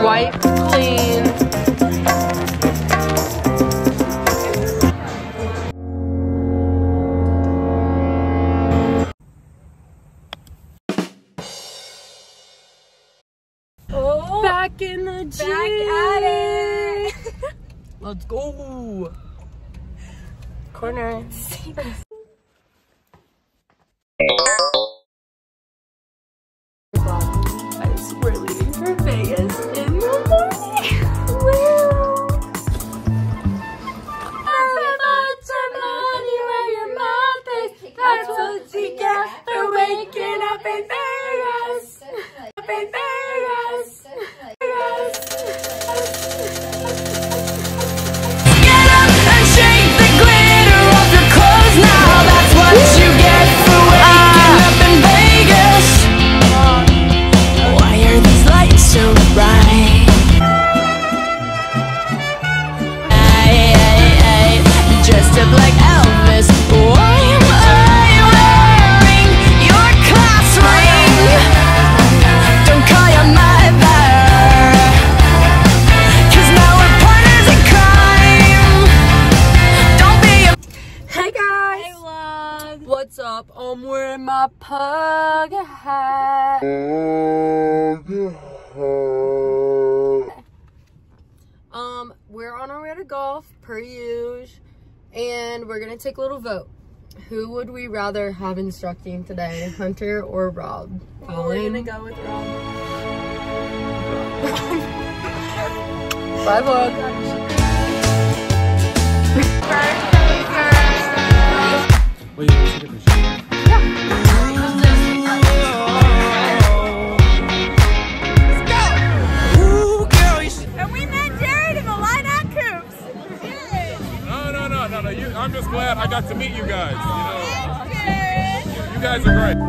Wipe clean. Oh, back in the gym. Back at it. Let's go. Corner. Guys, we're leaving for Vegas in the morning. Woo! Money where your mouth is. That's what you get for waking up in Vegas. Up in Vegas. Get up and shake the glitter off your clothes now. That's what you get for waking up in Vegas. Why are these lights so bright? Dressed up like Elvis. Why am I wearing your class ring? Don't call your mother, 'cause now we're partners in crime. Don't be a Hey guys! Hey vlog! What's up? I'm wearing my pug hat. We're on our way to golf, per usual, and we're gonna take a little vote. Who would we rather have instructing today, Hunter or Rob? We're gonna go with Rob. Bye, vlog. I'm just glad I got to meet you guys. You guys are great.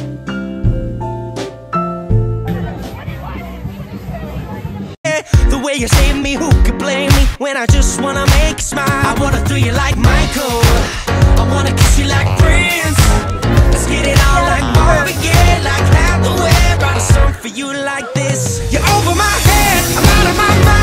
The way you save me, who could blame me when I just wanna make you smile? I wanna throw you like Michael, I wanna kiss you like Prince. Let's get it all like Marvin Gaye, like Hathaway. Write a song for you like this. You're over my head, I'm out of my mind.